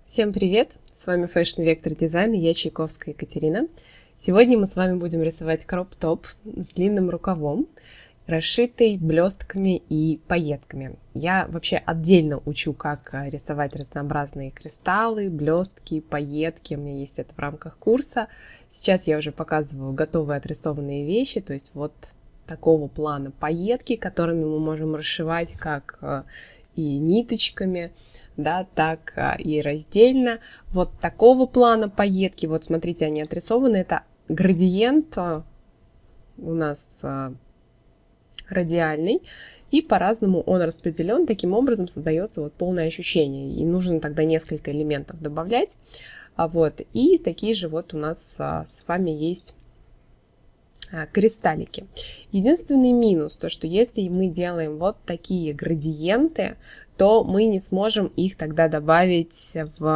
Всем привет! С вами Fashion Vector Design и я Чайковская Екатерина. Сегодня мы с вами будем рисовать кроп-топ с длинным рукавом, расшитый блестками и пайетками. Я вообще отдельно учу, как рисовать разнообразные кристаллы, блестки, пайетки. У меня есть это в рамках курса. Сейчас я уже показываю готовые отрисованные вещи, то есть вот такого плана пайетки, которыми мы можем расшивать как и ниточками, да, так и раздельно. Вот такого плана пайетки, вот смотрите, они отрисованы, это градиент у нас радиальный, и по-разному он распределен, таким образом создается вот полное ощущение, и нужно тогда несколько элементов добавлять, вот, и такие же вот у нас с вами есть кристаллики. Единственный минус, то что если мы делаем вот такие градиенты, то мы не сможем их тогда добавить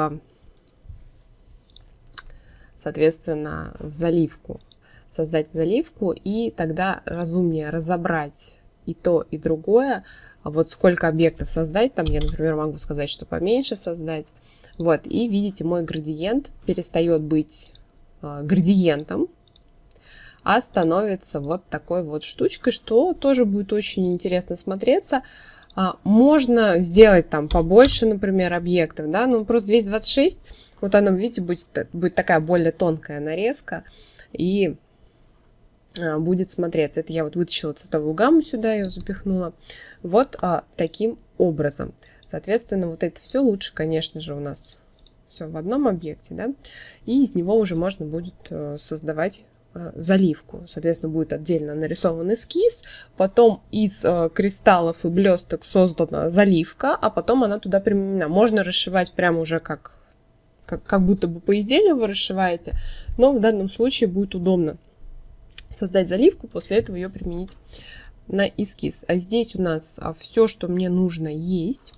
соответственно, в заливку. Создать заливку, и тогда разумнее разобрать и то, и другое. А вот сколько объектов создать, там я, например, могу сказать, что поменьше создать. Вот, и видите, мой градиент перестает быть градиентом, а становится вот такой вот штучкой, что тоже будет очень интересно смотреться. Можно сделать там побольше, например, объектов, да, ну просто 226, вот оно, видите, будет такая более тонкая нарезка, и будет смотреться. Это я вот вытащила цветовую гамму сюда, ее запихнула. Вот таким образом. Соответственно, вот это все лучше, конечно же, у нас все в одном объекте, да, и из него уже можно будет создавать заливку. Соответственно, будет отдельно нарисован эскиз, потом из кристаллов и блесток создана заливка, а потом она туда применена. Можно расшивать прямо уже как будто бы по изделию вы расшиваете, но в данном случае будет удобно создать заливку, после этого ее применить на эскиз. А здесь у нас все, что мне нужно, есть.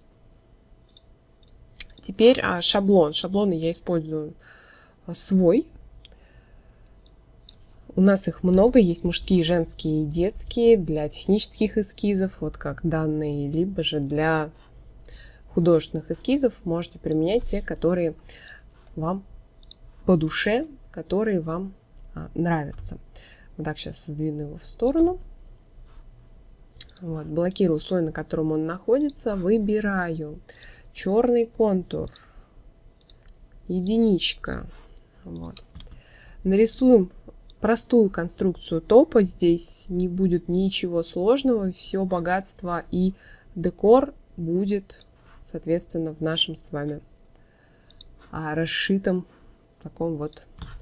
Теперь шаблон. Шаблоны я использую свой. У нас их много, есть мужские, женские и детские, для технических эскизов, вот как данные, либо же для художественных эскизов можете применять те, которые вам по душе, которые вам нравятся. Вот так, сейчас сдвину его в сторону. Вот, блокирую слой, на котором он находится, выбираю черный контур, единичка. Вот. Нарисуем простую конструкцию топа, здесь не будет ничего сложного, все богатство и декор будет, соответственно, в нашем с вами расшитом таком вот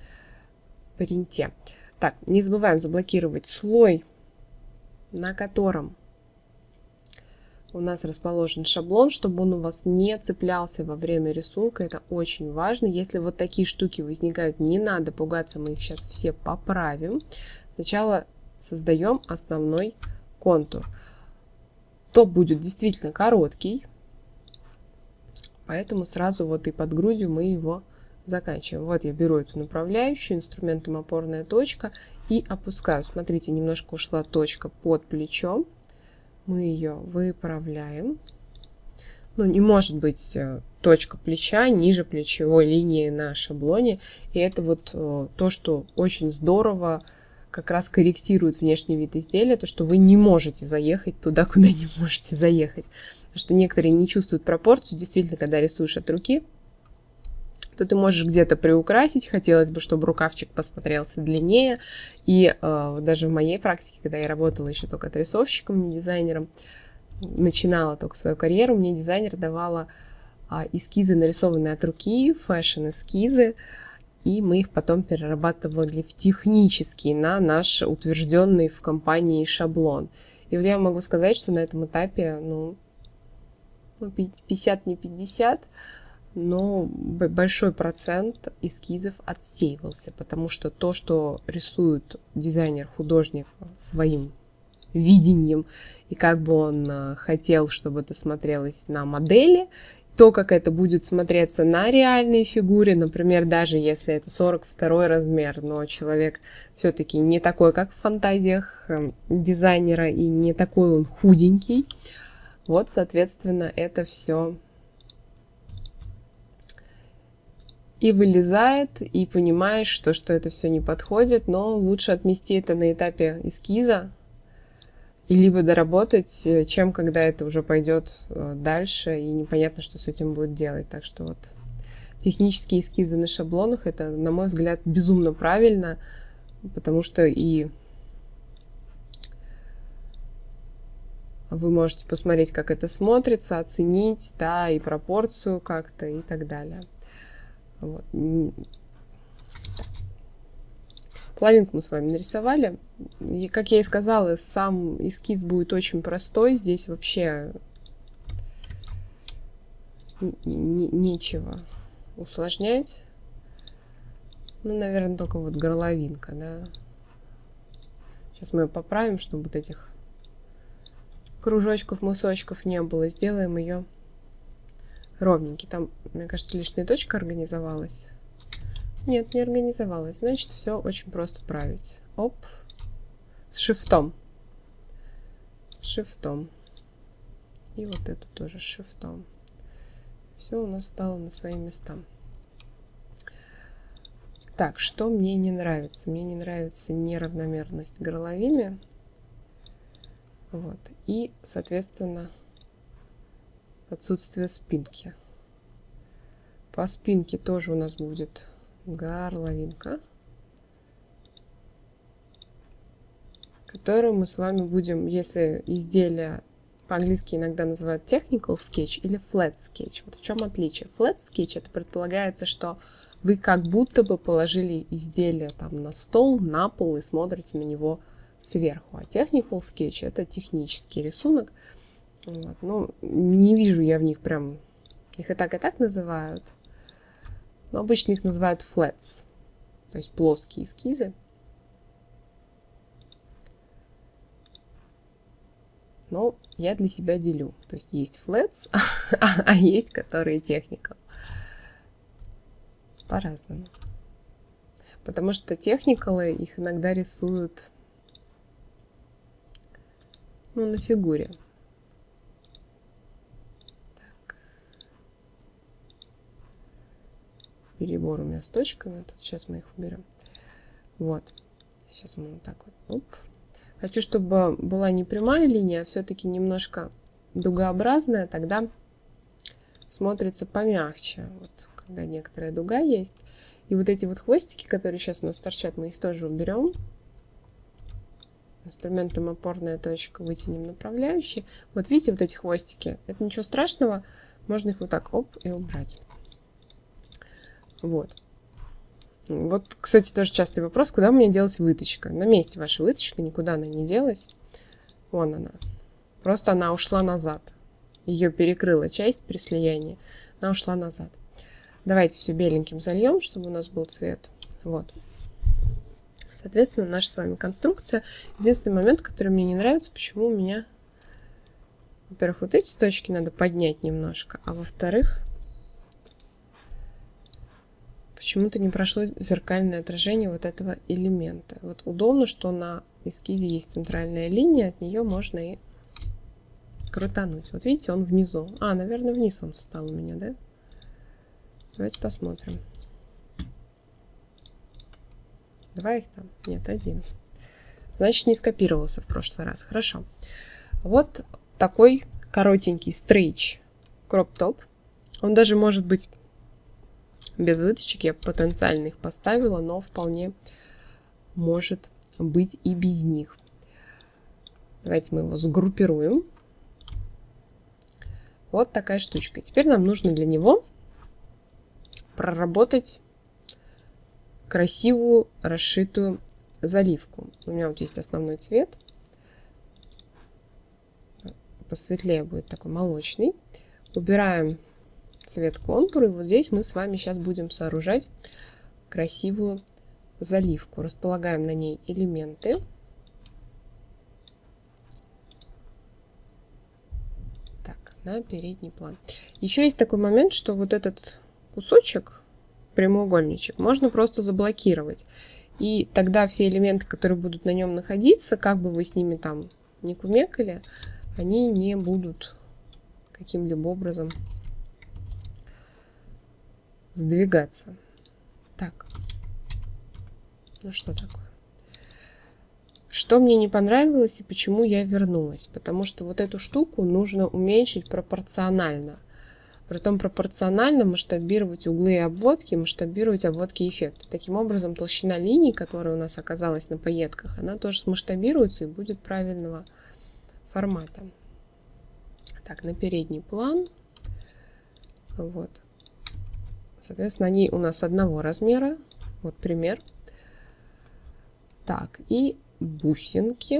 принте. Так, не забываем заблокировать слой, на котором у нас расположен шаблон, чтобы он у вас не цеплялся во время рисунка. Это очень важно. Если вот такие штуки возникают, не надо пугаться, мы их сейчас все поправим. Сначала создаем основной контур. Топ будет действительно короткий, поэтому сразу вот и под грудью мы его заканчиваем. Вот я беру эту направляющую, инструментом опорная точка, и опускаю. Смотрите, немножко ушла точка под плечом. Мы ее выправляем. Ну, не может быть точка плеча ниже плечевой линии на шаблоне. И это вот то, что очень здорово как раз корректирует внешний вид изделия, то, что вы не можете заехать туда, куда не можете заехать. Потому что некоторые не чувствуют пропорцию. Действительно, когда рисуешь от руки, то ты можешь где-то приукрасить, хотелось бы, чтобы рукавчик посмотрелся длиннее. И даже в моей практике, когда я работала еще только отрисовщиком, не дизайнером, начинала только свою карьеру, мне дизайнер давала эскизы, нарисованные от руки, фэшн-эскизы, и мы их потом перерабатывали в технический, на наш утвержденный в компании шаблон. И вот я могу сказать, что на этом этапе, ну 50 не 50, но большой процент эскизов отсеивался, потому что то, что рисует дизайнер, художник своим видением, и как бы он хотел, чтобы это смотрелось на модели, то, как это будет смотреться на реальной фигуре, например, даже если это 42 размер, но человек все-таки не такой, как в фантазиях дизайнера, и не такой он худенький, вот, соответственно, это все и вылезает, и понимаешь, что это все не подходит, но лучше отмести это на этапе эскиза, и либо доработать, чем когда это уже пойдет дальше, и непонятно, что с этим будет делать. Так что вот технические эскизы на шаблонах, это, на мой взгляд, безумно правильно, потому что и вы можете посмотреть, как это смотрится, оценить, да, и пропорцию как-то, и так далее. Вот. Половинку мы с вами нарисовали. И, как я и сказала, сам эскиз будет очень простой. Здесь вообще нечего усложнять. Ну, наверное, только вот горловинка, да. Сейчас мы ее поправим, чтобы вот этих кружочков, мысочков не было. Сделаем ее ровненький. Там, мне кажется, лишняя точка организовалась. Нет, не организовалась. Значит, все очень просто править. Оп. С шифтом. Шифтом. И вот эту тоже с шифтом. Все у нас стало на свои места. Так, что мне не нравится? Мне не нравится неравномерность горловины. Вот. И, соответственно, отсутствие спинки. По спинке тоже у нас будет горловинка, которую мы с вами будем, если изделие по-английски иногда называют technical sketch или flat sketch. Вот в чем отличие? Flat sketch — это предполагается, что вы как будто бы положили изделие там на стол, на пол и смотрите на него сверху. А technical sketch — это технический рисунок. Вот. Ну, не вижу я в них прям, их и так называют. Но обычно их называют flats, то есть плоские эскизы. Но я для себя делю. То есть есть flats, а есть которые technical. По-разному. Потому что техникалы их иногда рисуют, ну, на фигуре. Перебор у меня с точками. Тут сейчас мы их уберем. Вот. Сейчас мы вот так вот. Оп. Хочу, чтобы была не прямая линия, а все-таки немножко дугообразная. Тогда смотрится помягче. Вот, когда некоторая дуга есть. И вот эти вот хвостики, которые сейчас у нас торчат, мы их тоже уберем. Инструментом опорная точка. Вытянем направляющий. Вот видите, вот эти хвостики. Это ничего страшного. Можно их вот так, оп, и убрать. Вот. Вот, кстати, тоже частый вопрос, куда у меня делась выточка. На месте ваша выточка, никуда она не делась. Вон она. Просто она ушла назад. Ее перекрыла часть при слиянии. Она ушла назад. Давайте все беленьким зальем, чтобы у нас был цвет. Вот. Соответственно, наша с вами конструкция. Единственный момент, который мне не нравится, почему у меня... Во-первых, вот эти точки надо поднять немножко, а во-вторых... Почему-то не прошло зеркальное отражение вот этого элемента. Вот удобно, что на эскизе есть центральная линия, от нее можно и крутануть. Вот видите, он внизу. А, наверное, вниз он встал у меня, да? Давайте посмотрим. Два их там? Нет, один. Значит, не скопировался в прошлый раз. Хорошо. Вот такой коротенький стрейч кроп-топ. Он даже может быть без выточек, я потенциально их поставила, но вполне может быть и без них. Давайте мы его сгруппируем. Вот такая штучка. Теперь нам нужно для него проработать красивую расшитую заливку. У меня вот есть основной цвет. Посветлее будет такой молочный. Убираем цвет контура. И вот здесь мы с вами сейчас будем сооружать красивую заливку. Располагаем на ней элементы. Так, на передний план. Еще есть такой момент, что вот этот кусочек, прямоугольничек, можно просто заблокировать. И тогда все элементы, которые будут на нем находиться, как бы вы с ними там не кумекали, они не будут каким-либо образом сдвигаться. Так. Ну что такое? Что мне не понравилось и почему я вернулась? Потому что вот эту штуку нужно уменьшить пропорционально. Притом пропорционально масштабировать углы и обводки, масштабировать обводки и эффекты. Таким образом, толщина линий, которая у нас оказалась на пайетках, она тоже смасштабируется и будет правильного формата. Так, на передний план. Вот. Соответственно, они у нас одного размера. Вот пример. Так, и бусинки.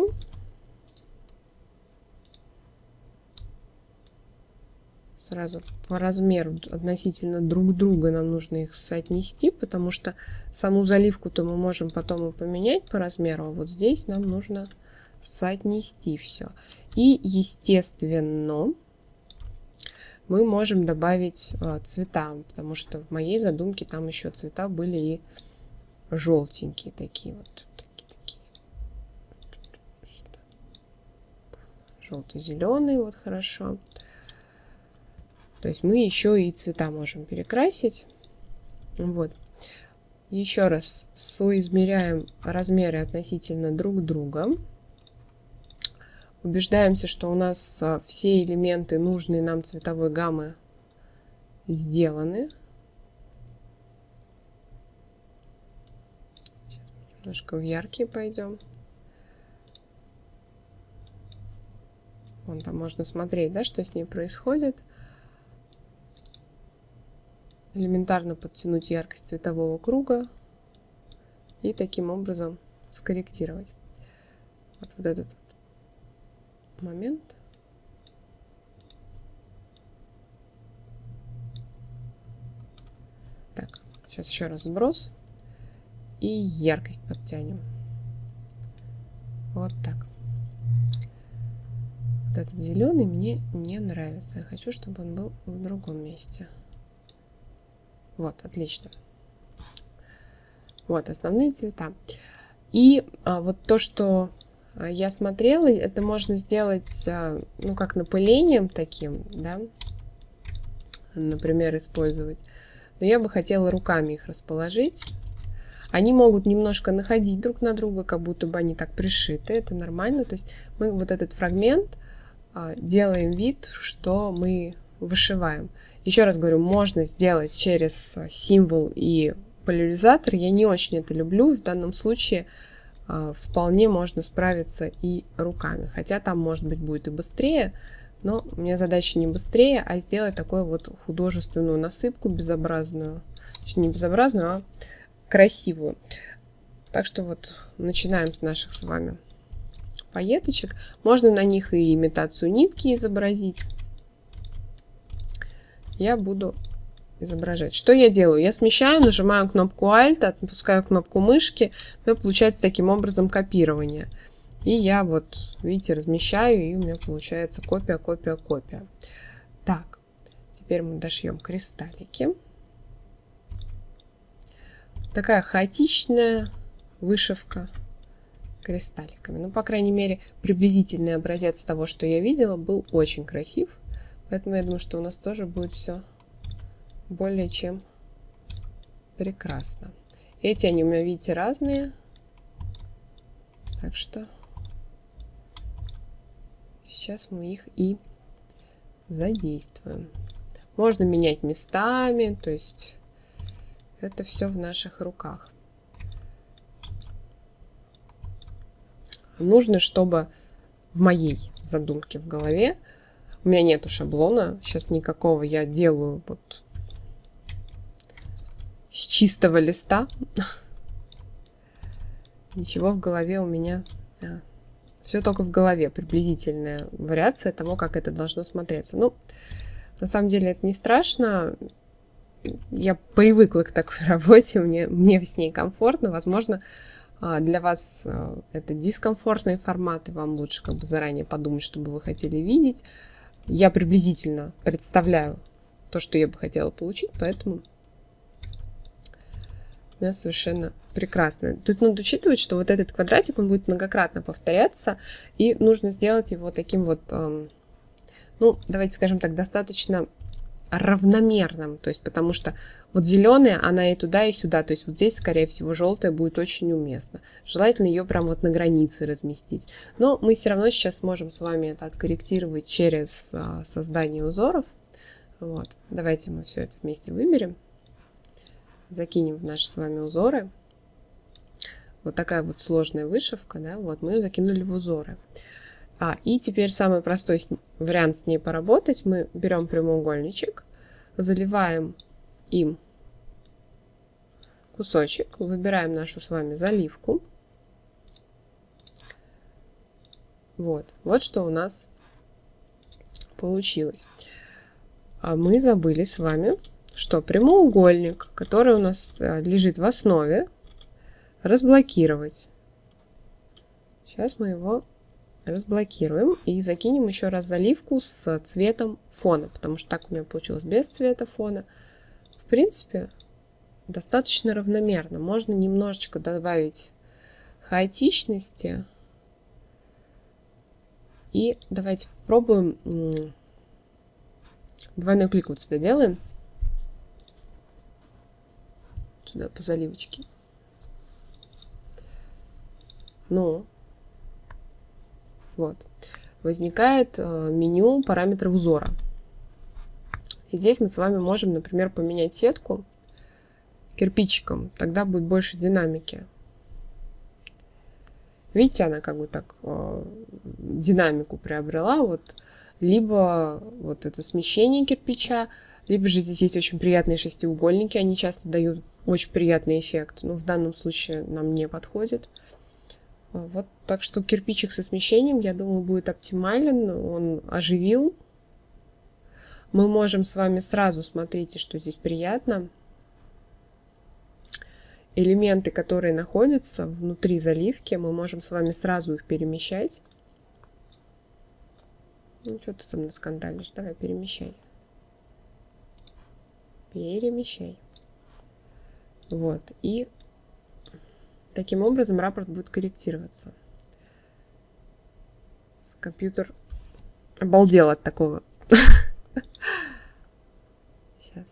Сразу по размеру относительно друг друга нам нужно их соотнести, потому что саму заливку-то мы можем потом и поменять по размеру, а вот здесь нам нужно соотнести все. И, естественно, мы можем добавить цвета, потому что в моей задумке там еще цвета были и желтенькие такие вот. Желто-зеленый, вот хорошо. То есть мы еще и цвета можем перекрасить. Вот. Еще раз соизмеряем размеры относительно друг друга. Убеждаемся, что у нас все элементы нужной нам цветовой гаммы сделаны. Сейчас немножко в яркие пойдем. Вон там можно смотреть, да, что с ней происходит. Элементарно подтянуть яркость цветового круга и таким образом скорректировать. Вот этот момент. Так, сейчас еще раз сброс и яркость подтянем. Вот так. Вот этот зеленый мне не нравится. Я хочу, чтобы он был в другом месте. Вот, отлично. Вот, основные цвета. И вот то, что я смотрела, это можно сделать, ну, как напылением таким, да, например, использовать. Но я бы хотела руками их расположить. Они могут немножко находить друг на друга, как будто бы они так пришиты. Это нормально. То есть мы вот этот фрагмент делаем вид, что мы вышиваем. Еще раз говорю, можно сделать через символ и поляризатор. Я не очень это люблю. В данном случае вполне можно справиться и руками. Хотя там, может быть, будет и быстрее. Но у меня задача не быстрее, а сделать такую вот художественную насыпку безобразную. Точнее, не безобразную, а красивую. Так что вот начинаем с наших с вами пайеточек. Можно на них и имитацию нитки изобразить. Я буду изображать. Что я делаю? Я смещаю, нажимаю кнопку Alt, отпускаю кнопку мышки. У меня получается таким образом копирование. И я вот, видите, размещаю, и у меня получается копия, копия, копия. Так, теперь мы дошьем кристаллики. Такая хаотичная вышивка кристалликами. Ну, по крайней мере, приблизительный образец того, что я видела, был очень красив. Поэтому я думаю, что у нас тоже будет все более чем прекрасно. Эти они у меня, видите, разные. Так что сейчас мы их и задействуем. Можно менять местами, то есть это все в наших руках. Нужно, чтобы в моей задумке в голове, у меня нету шаблона, сейчас никакого, я делаю вот с чистого листа. Ничего в голове у меня, все только в голове, приблизительная вариация того, как это должно смотреться. Ну, на самом деле это не страшно, я привыкла к такой работе, мне с ней комфортно, возможно, для вас это дискомфортные форматы, вам лучше как бы заранее подумать, что бы вы хотели видеть. Я приблизительно представляю то, что я бы хотела получить, поэтому у нас совершенно прекрасно. Тут надо учитывать, что вот этот квадратик, он будет многократно повторяться, и нужно сделать его таким вот, ну, давайте скажем так, достаточно равномерным, то есть потому что вот зеленая, она и туда, и сюда, то есть вот здесь, скорее всего, желтая будет очень уместно. Желательно ее прям вот на границе разместить. Но мы все равно сейчас можем с вами это откорректировать через создание узоров. Вот. Давайте мы все это вместе выберем, закинем в наши с вами узоры. Вот такая вот сложная вышивка, да, вот мы ее закинули в узоры. И теперь самый простой вариант с ней поработать. Мы берем прямоугольничек, заливаем им кусочек, выбираем нашу с вами заливку. Вот что у нас получилось. А мы забыли с вами, что прямоугольник, который у нас лежит в основе, разблокировать. Сейчас мы его разблокируем и закинем еще раз заливку с цветом фона, потому что так у меня получилось без цвета фона. В принципе, достаточно равномерно. Можно немножечко добавить хаотичности. И давайте попробуем. Двойной клик вот сюда делаем. Сюда по заливочке. Ну, вот. Возникает меню параметров узора. И здесь мы с вами можем, например, поменять сетку кирпичиком. Тогда будет больше динамики. Видите, она как бы так динамику приобрела. Вот. Либо вот это смещение кирпича, либо же здесь есть очень приятные шестиугольники. Они часто дают очень приятный эффект. Но в данном случае нам не подходит. Вот, так что кирпичик со смещением, я думаю, будет оптимален. Он оживил. Мы можем с вами сразу, смотрите, что здесь приятно. Элементы, которые находятся внутри заливки, мы можем с вами сразу их перемещать. Ну, что ты со мной скандалишь? Давай, перемещай. Перемещай. Вот, и таким образом раппорт будет корректироваться. Компьютер обалдел от такого. Сейчас.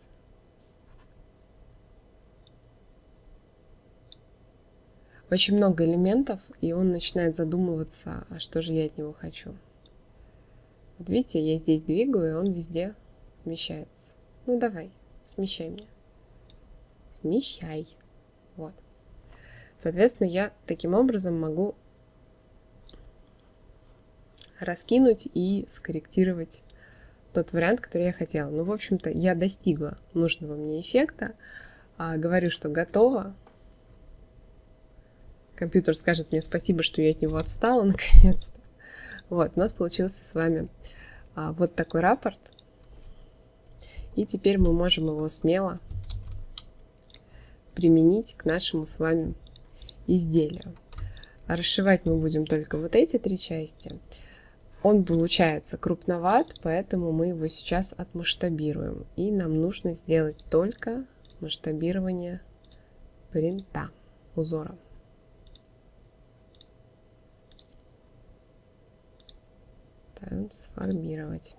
Очень много элементов, и он начинает задумываться, а что же я от него хочу. Вот видите, я здесь двигаю, и он везде смещается. Ну давай, смещай меня. Смещай. Вот. Соответственно, я таким образом могу раскинуть и скорректировать тот вариант, который я хотела. Ну, в общем-то, я достигла нужного мне эффекта. Говорю, что готово. Компьютер скажет мне спасибо, что я от него отстала, наконец-то. Вот, у нас получился с вами вот такой раппорт. И теперь мы можем его смело применить к нашему с вами изделию. Расшивать мы будем только вот эти три части. Он получается крупноват, поэтому мы его сейчас отмасштабируем. И нам нужно сделать только масштабирование принта узора. Трансформировать.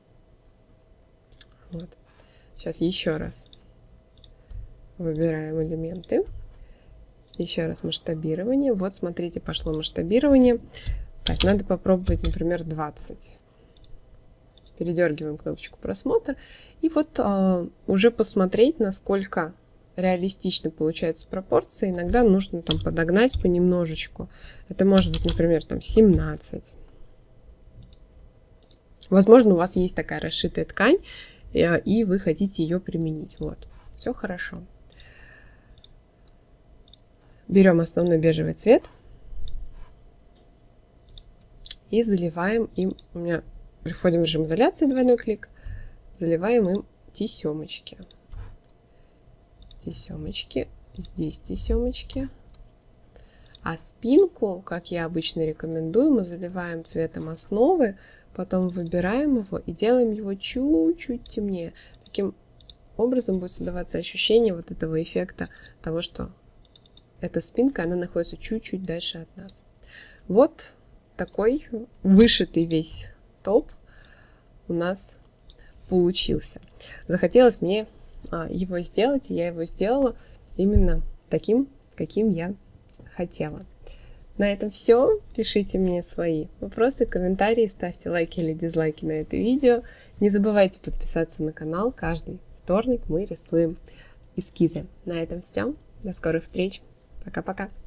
Вот. Сейчас еще раз выбираем элементы. Еще раз масштабирование. Вот, смотрите, пошло масштабирование. Так, надо попробовать, например, 20. Передергиваем кнопочку просмотр. И вот уже посмотреть, насколько реалистично получается пропорция. Иногда нужно там подогнать понемножечку. Это может быть, например, там 17. Возможно, у вас есть такая расшитая ткань, и вы хотите ее применить. Вот. Все хорошо. Берем основной бежевый цвет и заливаем им, у меня переходим в режим изоляции, двойной клик, заливаем им тесемочки. Тесемочки, здесь тесемочки. А спинку, как я обычно рекомендую, мы заливаем цветом основы, потом выбираем его и делаем его чуть-чуть темнее. Таким образом будет создаваться ощущение вот этого эффекта того, что эта спинка, она находится чуть-чуть дальше от нас. Вот такой вышитый весь топ у нас получился. Захотелось мне его сделать, и я его сделала именно таким, каким я хотела. На этом все. Пишите мне свои вопросы, комментарии, ставьте лайки или дизлайки на это видео. Не забывайте подписаться на канал. Каждый вторник мы рисуем эскизы. На этом все. До скорых встреч. Пока-пока.